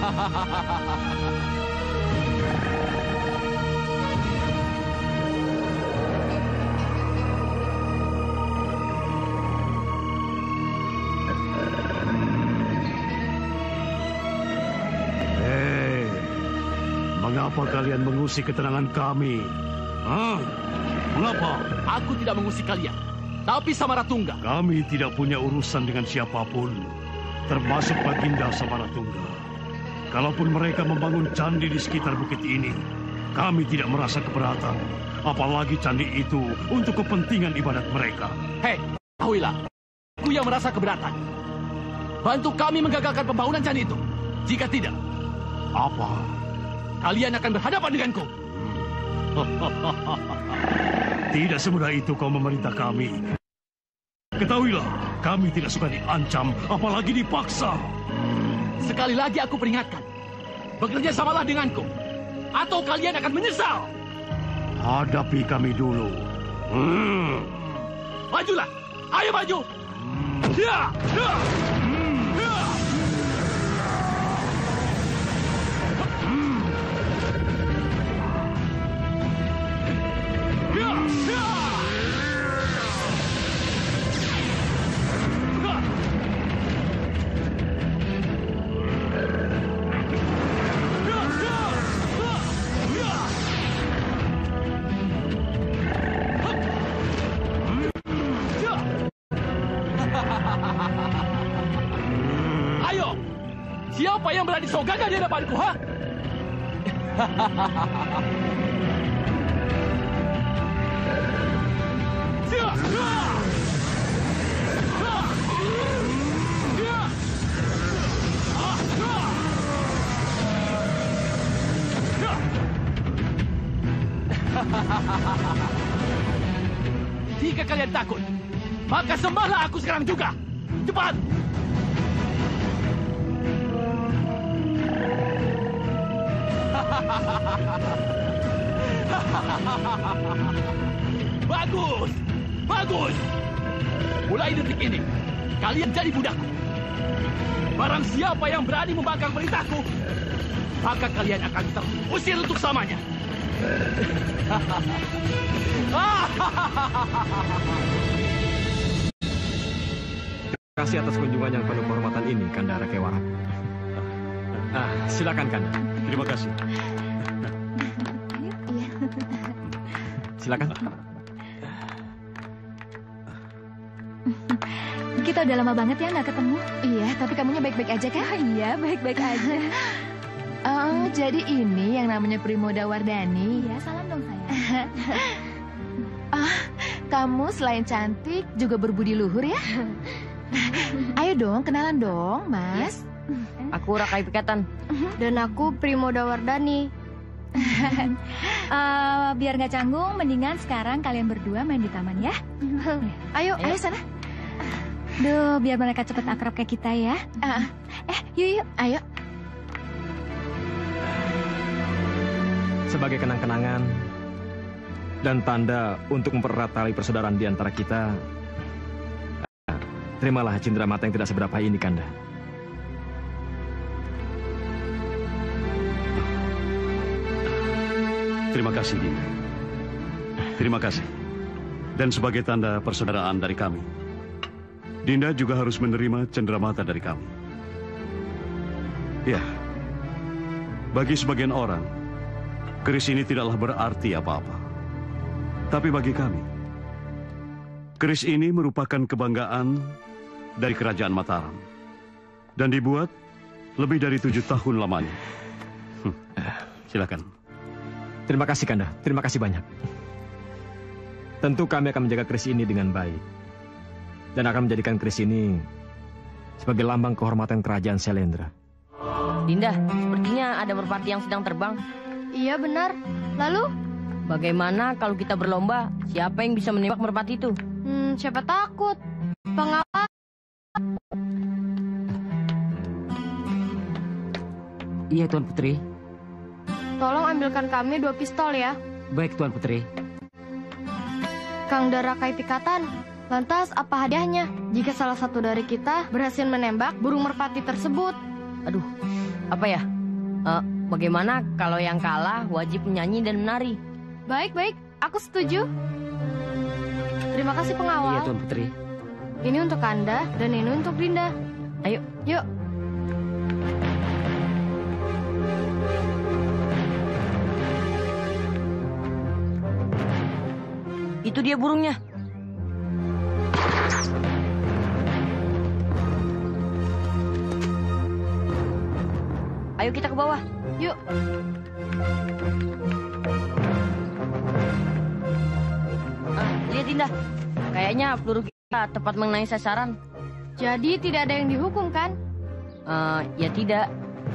Hei, mengapa kalian mengusik ketenangan kami? Hah? Mengapa? Aku tidak mengusik kalian, tapi Samaratungga. Kami tidak punya urusan dengan siapapun, termasuk Baginda Samaratungga. Kalaupun mereka membangun candi di sekitar bukit ini, kami tidak merasa keberatan. Apalagi candi itu untuk kepentingan ibadat mereka. Hei, ketahuilah, aku yang merasa keberatan. Bantu kami menggagalkan pembangunan candi itu. Jika tidak, apa? Kalian akan berhadapan denganku. Tidak semudah itu kau memerintah kami. Ketahuilah, kami tidak suka diancam, apalagi dipaksa. Sekali lagi aku peringatkan, bekerja samalah denganku, atau kalian akan menyesal. Hadapi kami dulu. Hmm. Majulah, ayo maju. Ya, ya. Ayo, siapa yang berani sogaga di hadapanku, ha? Jika kalian takut, maka sembahlah aku sekarang juga. Cepat! Bagus! Bagus! Mulai detik ini, kalian jadi budakku. Barang siapa yang berani membangkang perintahku, maka kalian akan terusir untuk selamanya. Terima kasih atas kunjungan yang penuh kehormatan ini, Kanda Rakewara. Ah, silakan, Kanda. Terima kasih. Silakan. Kita udah lama banget ya nggak ketemu. Iya, tapi kamunya baik-baik aja kan? Iya, baik-baik aja. Oh, jadi ini yang namanya Primoda Wardani. Iya, salam dong saya. Ah, kamu selain cantik juga berbudi luhur ya? Ayo dong, kenalan dong, Mas. Aku Rakai Pikatan. Dan aku Primoda Wardani. uh, biar nggak canggung, mendingan sekarang kalian berdua main di taman ya. Ayo, ayo, ayo sana. Duh, biar mereka cepet akrab kayak kita ya. Uh, eh, yuk yuk, ayo. Sebagai kenang-kenangan dan tanda untuk mempererat tali persaudaraan di antara kita, terimalah cindera mata yang tidak seberapa ini, Kanda. Terima kasih, Dinda. Terima kasih. Dan sebagai tanda persaudaraan dari kami, Dinda juga harus menerima cenderamata dari kami. Ya, bagi sebagian orang, keris ini tidaklah berarti apa-apa. Tapi bagi kami, keris ini merupakan kebanggaan dari Kerajaan Mataram. Dan dibuat lebih dari tujuh tahun lamanya. Hm, silakan. Terima kasih, Kanda. Terima kasih banyak. Tentu kami akan menjaga keris ini dengan baik. Dan akan menjadikan keris ini sebagai lambang kehormatan Kerajaan Syailendra. Dinda, sepertinya ada merpati yang sedang terbang. Iya benar. Lalu? Bagaimana kalau kita berlomba? Siapa yang bisa menembak merpati itu? Hmm, siapa takut? Pengawal. Iya, Tuan Putri. Tolong ambilkan kami dua pistol ya. Baik, Tuan Putri. Kang Rakai Pikatan, lantas apa hadiahnya jika salah satu dari kita berhasil menembak burung merpati tersebut? Aduh, apa ya? Uh, bagaimana kalau yang kalah wajib menyanyi dan menari? Baik, baik. Aku setuju. Terima kasih pengawal. Iya, Tuan Putri. Ini untuk Kanda dan ini untuk Dinda. Ayo. Yuk. Itu dia burungnya. Ayo kita ke bawah. Yuk. Ah, lihat Dinda. Kayaknya peluru kita tepat mengenai sasaran. Jadi tidak ada yang dihukum, kan? Uh, ya tidak.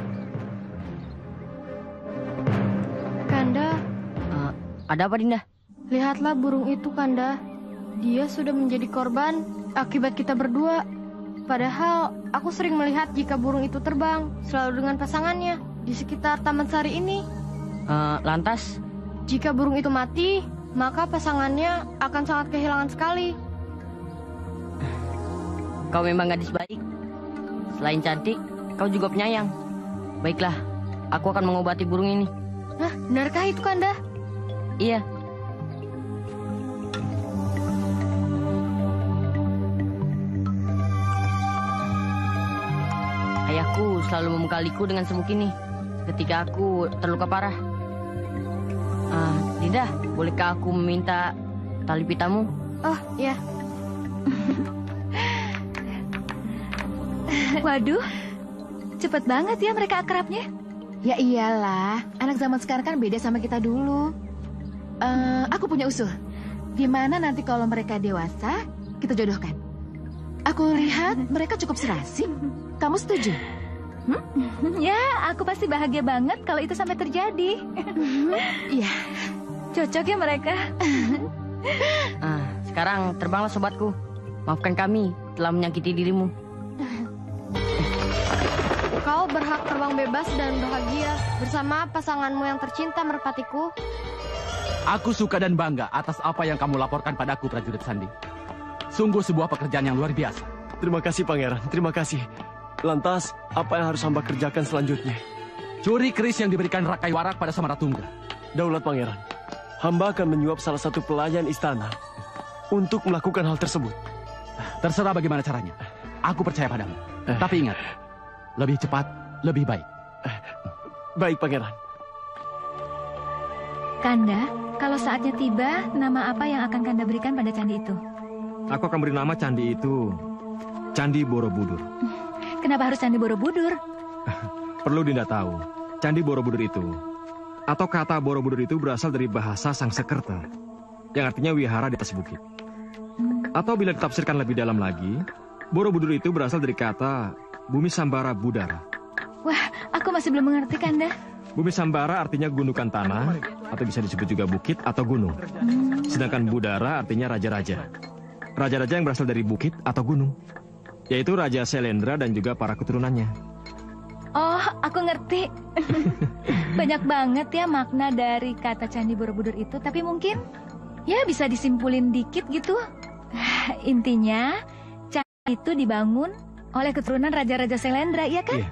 Kanda. Uh, ada apa, Dinda? Lihatlah burung itu, Kanda. Dia sudah menjadi korban akibat kita berdua. Padahal aku sering melihat jika burung itu terbang selalu dengan pasangannya di sekitar Taman Sari ini. Uh, lantas? Jika burung itu mati, maka pasangannya akan sangat kehilangan sekali. Kau memang gadis baik. Selain cantik, kau juga penyayang. Baiklah, aku akan mengobati burung ini. Hah, benarkah itu, Kanda? Iya. Ayahku selalu membekaliku dengan semuk ini ketika aku terluka parah. Ah, Dinda, bolehkah aku meminta tali pitamu? Oh, iya. Waduh, cepet banget ya mereka akrabnya. Ya iyalah, anak zaman sekarang kan beda sama kita dulu. Uh, aku punya usul. Gimana nanti kalau mereka dewasa, kita jodohkan? Aku lihat mereka cukup serasi. Kamu setuju? Hmm? Ya, aku pasti bahagia banget kalau itu sampai terjadi. Iya. Cocok ya mereka. Ah, sekarang terbanglah sobatku. Maafkan kami telah menyakiti dirimu. Kau berhak terbang bebas dan bahagia bersama pasanganmu yang tercinta, merpatiku. Aku suka dan bangga atas apa yang kamu laporkan padaku, prajurit Sandi. Sungguh sebuah pekerjaan yang luar biasa. Terima kasih, Pangeran. Terima kasih. Lantas, apa yang harus hamba kerjakan selanjutnya? Curi keris yang diberikan Rakai Warak pada Samaratungga. Daulat Pangeran, hamba akan menyuap salah satu pelayan istana untuk melakukan hal tersebut. Terserah bagaimana caranya. Aku percaya padamu. Eh. Tapi ingat, lebih cepat, lebih baik. Eh. Baik, Pangeran. Kanda, kalau saatnya tiba, nama apa yang akan Kanda berikan pada candi itu? Aku akan beri nama candi itu Candi Borobudur. Kenapa harus Candi Borobudur? Perlu Dinda tahu, Candi Borobudur itu, atau kata Borobudur itu berasal dari bahasa Sangsekerta, yang artinya wihara di atas bukit. Atau bila ditafsirkan lebih dalam lagi, Borobudur itu berasal dari kata Bumi Sambara Budara. Wah, aku masih belum mengerti, Kanda. Bumi Sambara artinya gundukan tanah, atau bisa disebut juga bukit atau gunung. Hmm. Sedangkan Budara artinya raja-raja. Raja-raja yang berasal dari bukit atau gunung, yaitu Raja Selendra dan juga para keturunannya. Oh, aku ngerti. Banyak banget ya makna dari kata Candi Borobudur itu, tapi mungkin ya bisa disimpulin dikit gitu. Intinya, candi itu dibangun oleh keturunan Raja-Raja Selendra, iya kan? Iya.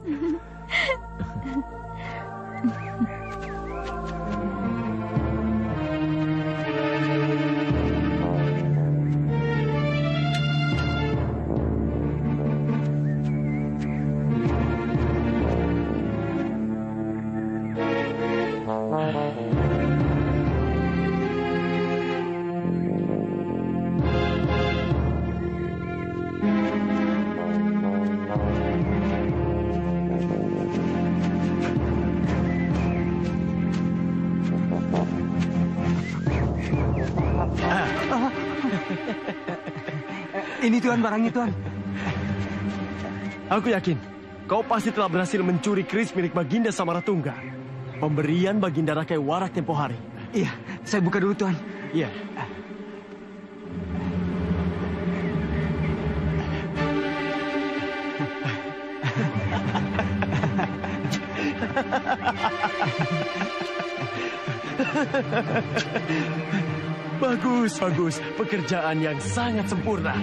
Ini Tuan, barangnya Tuan. Aku yakin kau pasti telah berhasil mencuri keris milik Baginda Samaratungga. Pemberian Baginda Rakai Warak tempo hari. Iya, saya buka dulu Tuan. Iya. Bagus, bagus. Pekerjaan yang sangat sempurna.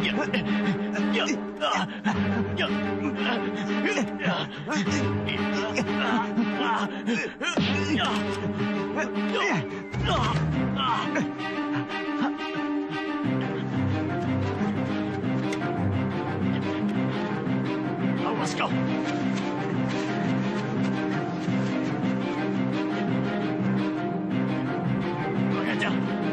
Awas kau. Mengajar.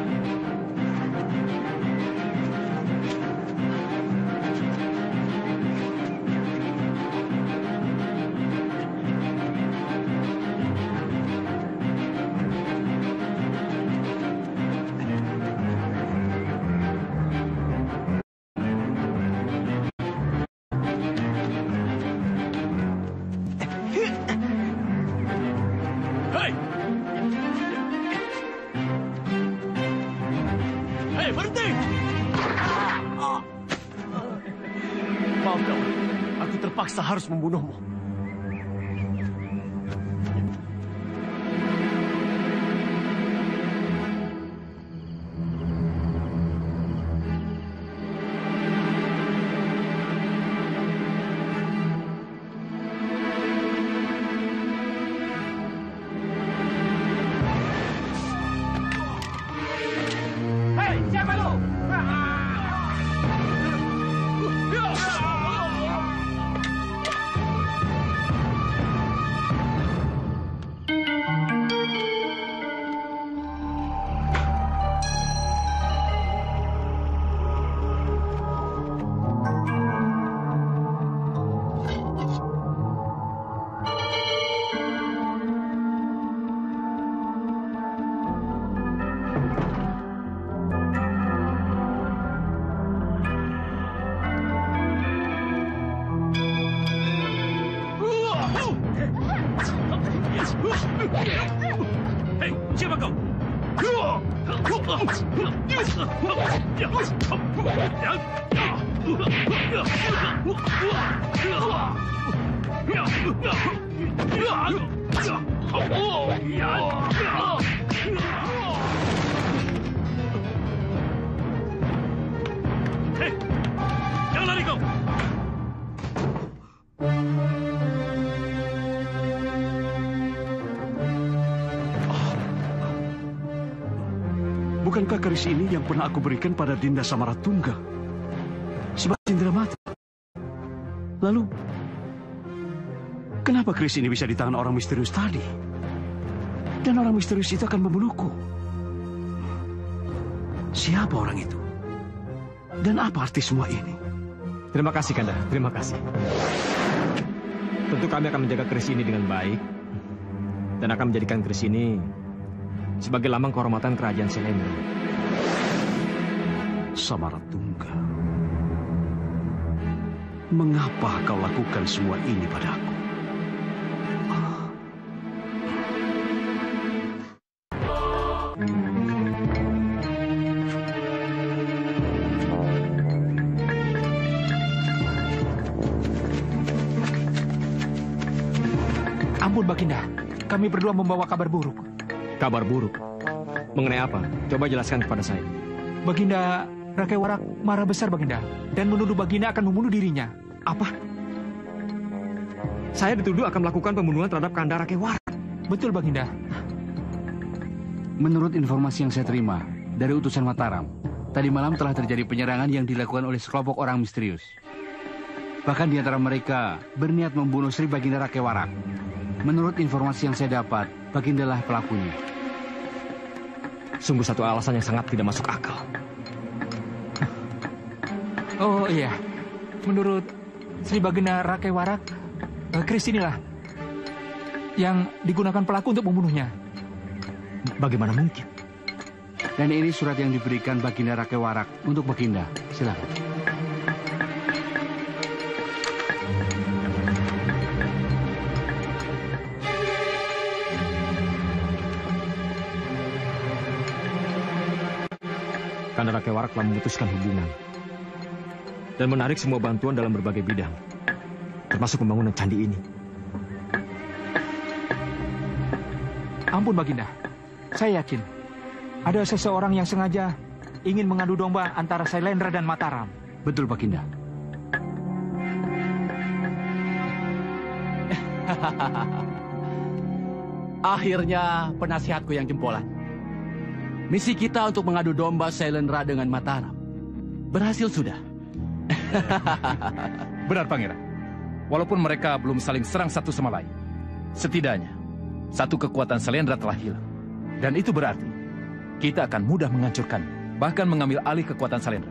Hei! Hei, berhenti! Maaf, kawan. Aku terpaksa harus membunuhmu. Hei, siapa lu? Hei, siapa kau? Hei, jangan lari kau! Bukankah keris ini yang pernah aku berikan pada Dinda Samaratungga sebagai cindera mata? Lalu, kenapa keris ini bisa di tangan orang misterius tadi? Dan orang misterius itu akan membunuhku. Siapa orang itu? Dan apa arti semua ini? Terima kasih, Kanda. Terima kasih. Tentu kami akan menjaga keris ini dengan baik. Dan akan menjadikan keris ini sebagai lambang kehormatan kerajaan Selendra. Samaratungga, mengapa kau lakukan semua ini padaku? Ampun, Baginda. Kami berdua membawa kabar buruk. Kabar buruk? Mengenai apa? Coba jelaskan kepada saya. Baginda Rakewarak marah besar, Baginda, dan menuduh Baginda akan membunuh dirinya. Apa? Saya dituduh akan melakukan pembunuhan terhadap Kanda Rakewarak. Betul, Baginda. Menurut informasi yang saya terima dari utusan Mataram, tadi malam telah terjadi penyerangan yang dilakukan oleh sekelompok orang misterius. Bahkan di antara mereka berniat membunuh Sri Baginda Rakewarak. Menurut informasi yang saya dapat, Bagindalah pelakunya. Sungguh satu alasan yang sangat tidak masuk akal. Oh iya, menurut Sri Baginda Rakewarak, keris inilah yang digunakan pelaku untuk membunuhnya. Bagaimana mungkin? Dan ini surat yang diberikan Baginda Rakewarak untuk Baginda. Silakan. Kanda Rakewarak telah memutuskan hubungan dan menarik semua bantuan dalam berbagai bidang, termasuk pembangunan candi ini. Ampun, Baginda. Saya yakin Ada seseorang yang sengaja ingin mengadu domba antara Sailendra dan Mataram. Betul, Pak Kinda. Akhirnya penasihatku yang jempolan. Misi kita untuk mengadu domba Sailendra dengan Mataram berhasil sudah. Benar, Pangeran. Walaupun mereka belum saling serang satu sama lain, setidaknya satu kekuatan Sailendra telah hilang. Dan itu berarti kita akan mudah menghancurkannya, bahkan mengambil alih kekuatan Sailendra.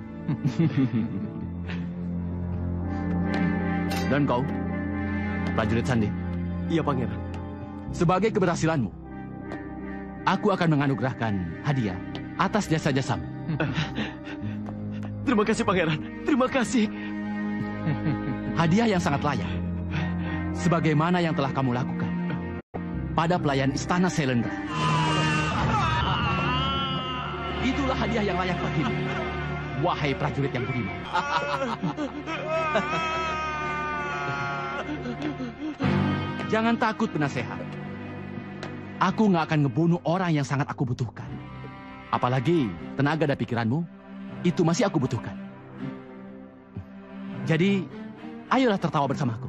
Dan kau, prajurit Sandi? Iya, Pangeran. Sebagai keberhasilanmu, aku akan menganugerahkan hadiah atas jasa-jasamu. Terima kasih, Pangeran. Terima kasih. Hadiah yang sangat layak, sebagaimana yang telah kamu lakukan pada pelayan istana Sailendra. Itulah hadiah yang layak bagimu, wahai prajurit yang budiman. Jangan takut, penasehat. Aku nggak akan ngebunuh orang yang sangat aku butuhkan. Apalagi tenaga dan pikiranmu, itu masih aku butuhkan. Jadi, ayolah tertawa bersamaku.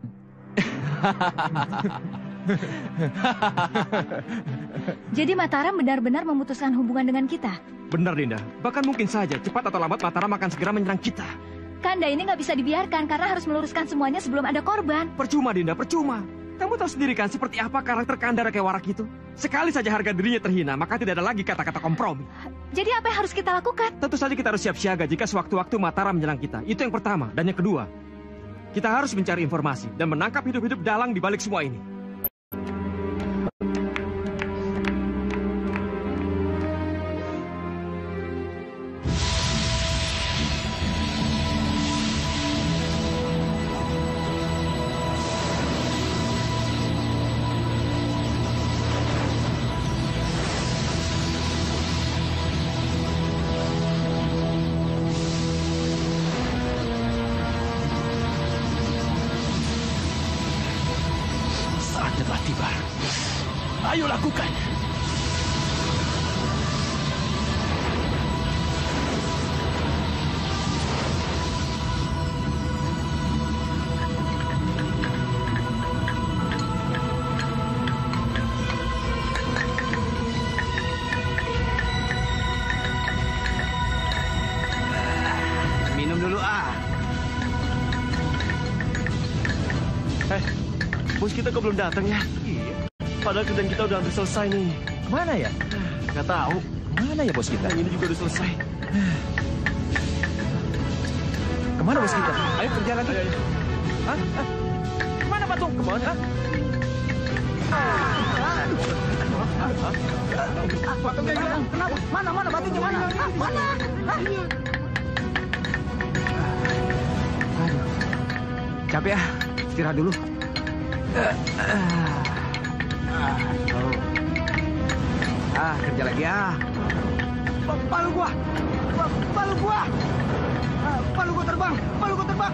Jadi Mataram benar-benar memutuskan hubungan dengan kita? Benar, Dinda. Bahkan mungkin saja, cepat atau lambat Mataram akan segera menyerang kita. Kanda, ini nggak bisa dibiarkan karena harus meluruskan semuanya sebelum ada korban. Percuma, Dinda, percuma. Kamu tahu sendiri kan seperti apa karakter Kanda Rakewarak itu? Sekali saja harga dirinya terhina, maka tidak ada lagi kata-kata kompromi. Jadi apa yang harus kita lakukan? Tentu saja kita harus siap siaga jika sewaktu-waktu Mataram menyerang kita. Itu yang pertama. Dan yang kedua, kita harus mencari informasi dan menangkap hidup-hidup dalang di balik semua ini. Ayo lakukan. Minum dulu ah. Eh, bos kita kok belum datang ya? Padahal kerjaan kita udah hampir selesai nih. Kemana ya? Nggak tahu. Kemana ya bos kita? Yang ini juga udah selesai. Kemana bos kita? Ayo kerja lagi. Ayo, ayo. Hah? Hah? Kemana Patung? Kemana? Patungnya hilang. Kenapa? Mana? Mana batunya? Mana? Hah? Mana? Hah? Aduh. Capek ya. Istirahat dulu. Oh. Ah, kerja lagi ah. Palu gua. Palu gua. Palu gua terbang. Palu gua terbang.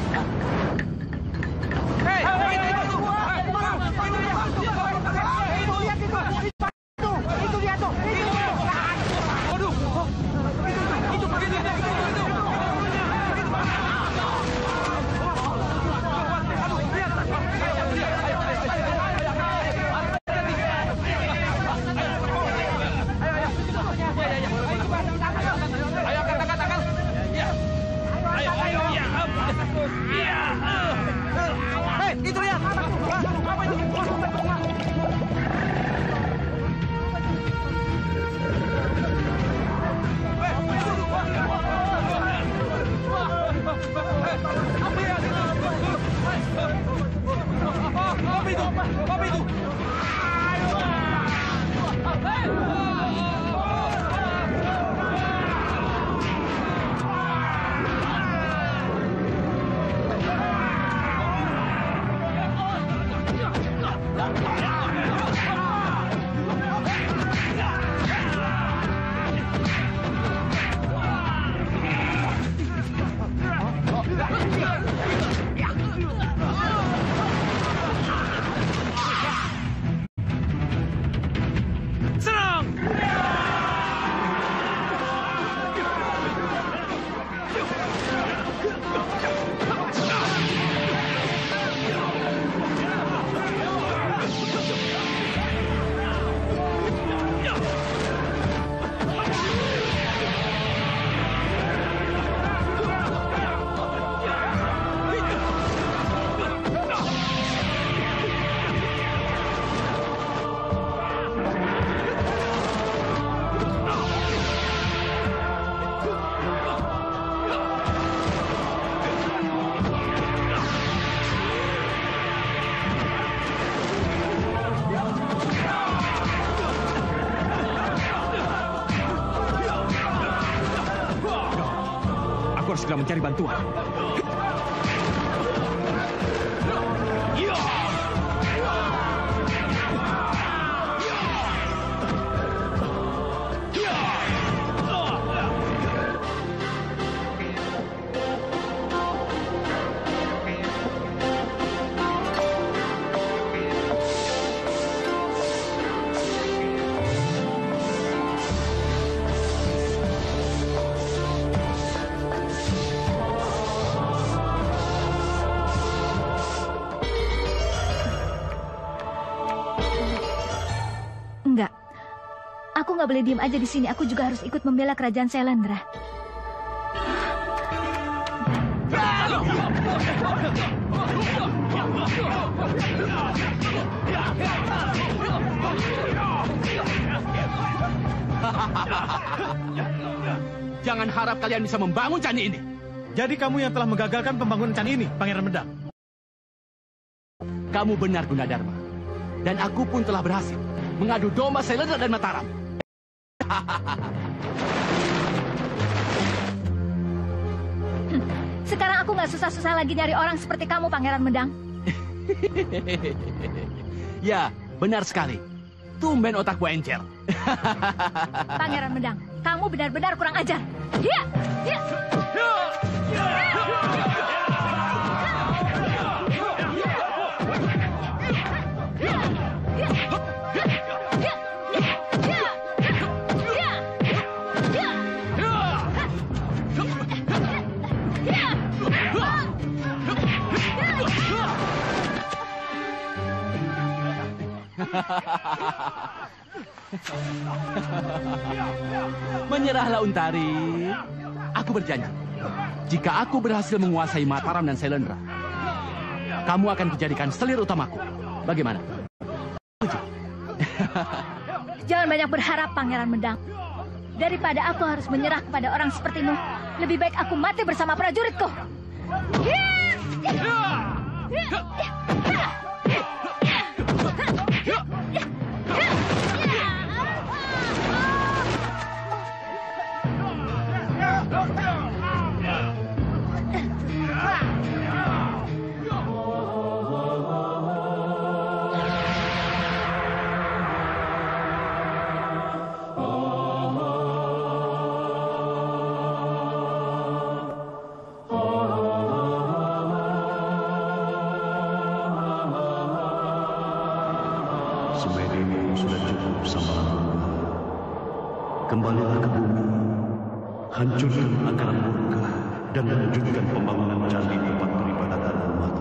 Hei, itu gua. Palu gua. Itu lihat itu. Itu, itu lihat tuh. Itu. Waduh. Itu, itu begini itu. Itu. Aduh, lihat. Hei, itu lihat. Apa itu? harus segera mencari bantuan. Enggak. Aku nggak boleh diem aja di sini. Aku juga harus ikut membela kerajaan Selendra. Jangan harap kalian bisa membangun candi ini. Jadi kamu yang telah menggagalkan pembangunan candi ini, Pangeran Medang. Kamu benar, Gunadarma. Dan aku pun telah berhasil mengadu domba Selendra dan Mataram. Hmm, sekarang aku nggak susah-susah lagi nyari orang seperti kamu, Pangeran Medang. Ya, benar sekali. Tumben otakku encer. Pangeran Medang, kamu benar-benar kurang ajar. Ya, ya. Menyerahlah, Untari. Aku berjanji, jika aku berhasil menguasai Mataram dan Selendra, kamu akan kujadikan selir utamaku. Bagaimana? Jangan banyak berharap, Pangeran Medang. Daripada aku harus menyerah kepada orang sepertimu, lebih baik aku mati bersama prajuritku. Semedimu sudah cukup sama Rangga. Kembalilah ke bumi, hancurkan akar murka dan lanjutkan pembangunan candi tempat peribadatan umat.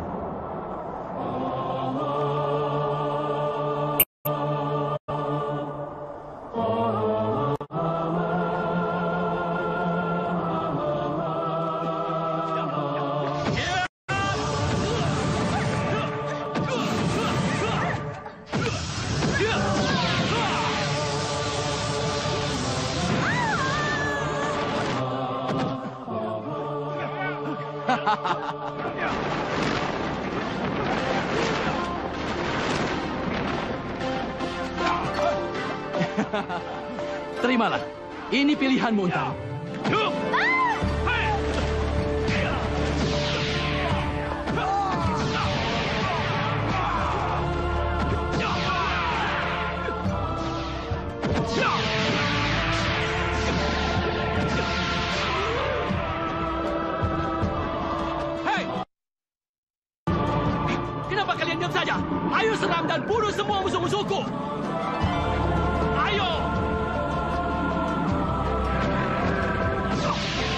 Terimalah, ini pilihanmu, Untari. Hei! Kenapa kalian diam saja? Ayo serang dan bunuh semua musuh-musuhku! Ayo!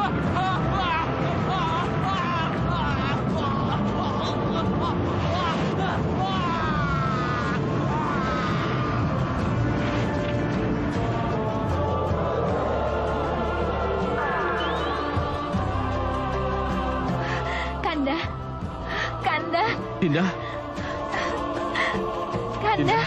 Kanda. Kanda. Dinda. Kanda.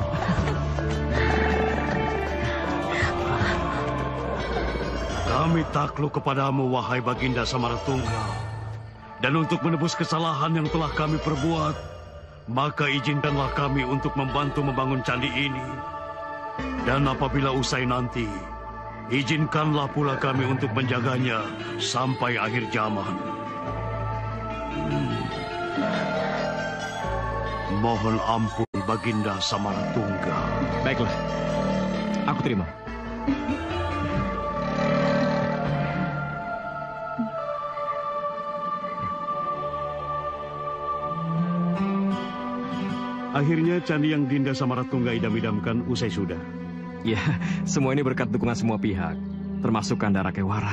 Kami takluk kepadamu, wahai Baginda Samaratungga. Dan untuk menebus kesalahan yang telah kami perbuat, maka izinkanlah kami untuk membantu membangun candi ini. Dan apabila usai nanti, izinkanlah pula kami untuk menjaganya sampai akhir zaman. Hmm. Mohon ampun, Baginda Samaratungga. Baiklah, aku terima. Akhirnya candi yang Dinda Samaratungga idam-idamkan usai sudah. Ya, semua ini berkat dukungan semua pihak, termasuk Kanda Rakai Warak.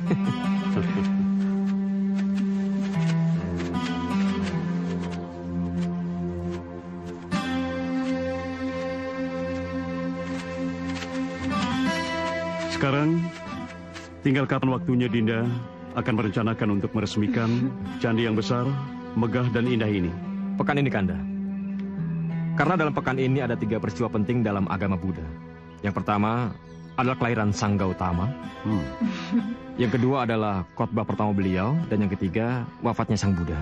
Sekarang, tinggal kapan waktunya Dinda akan merencanakan untuk meresmikan candi yang besar, megah dan indah ini? Pekan ini, Kanda. Karena dalam pekan ini ada tiga peristiwa penting dalam agama Buddha. Yang pertama adalah kelahiran Sang Gautama. Hmm. Yang kedua adalah khotbah pertama beliau. Dan yang ketiga, wafatnya Sang Buddha.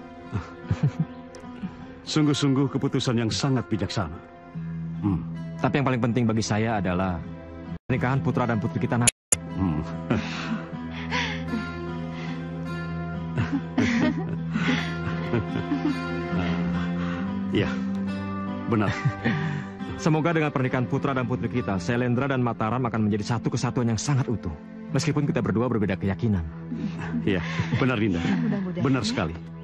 Sungguh-sungguh keputusan yang sangat bijaksana. Hmm. Tapi yang paling penting bagi saya adalah pernikahan putra dan putri kita nanti. Hmm. Ya. Benar. Semoga dengan pernikahan putra dan putri kita, Selendra dan Mataram akan menjadi satu kesatuan yang sangat utuh. Meskipun kita berdua berbeda keyakinan. Iya, benar Dinda. Benar sekali.